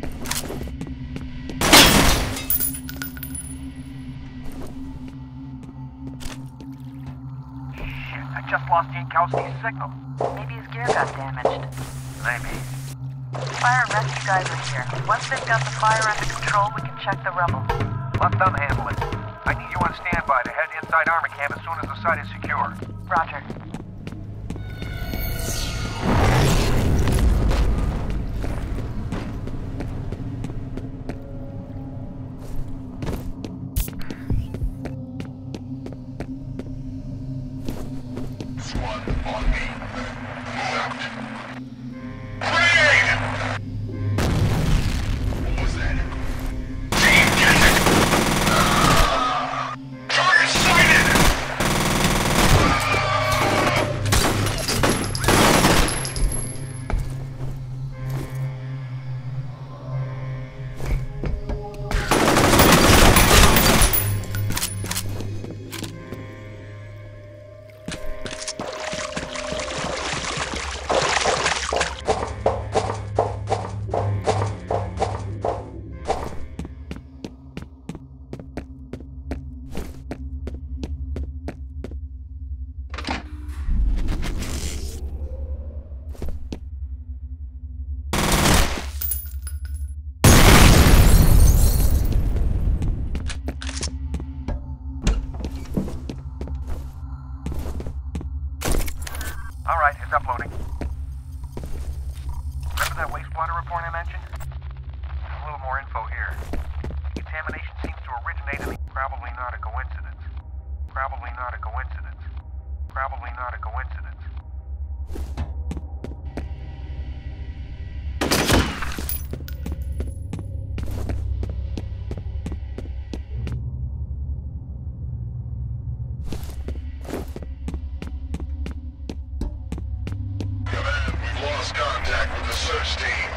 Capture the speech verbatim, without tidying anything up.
I just lost Yankowski's signal. Maybe his gear got damaged. Maybe. Fire and rescue guys are here. Once they've got the fire under control, we can check the rubble. Let them handle it. I need you on standby to head inside armor camp as soon as the site is secure. Roger. All right, it's uploading. Remember that wastewater report I mentioned? A little more info here. Contamination seems to originate in the... Probably not a coincidence. Probably not a coincidence. Probably not a coincidence. Contact with the search team.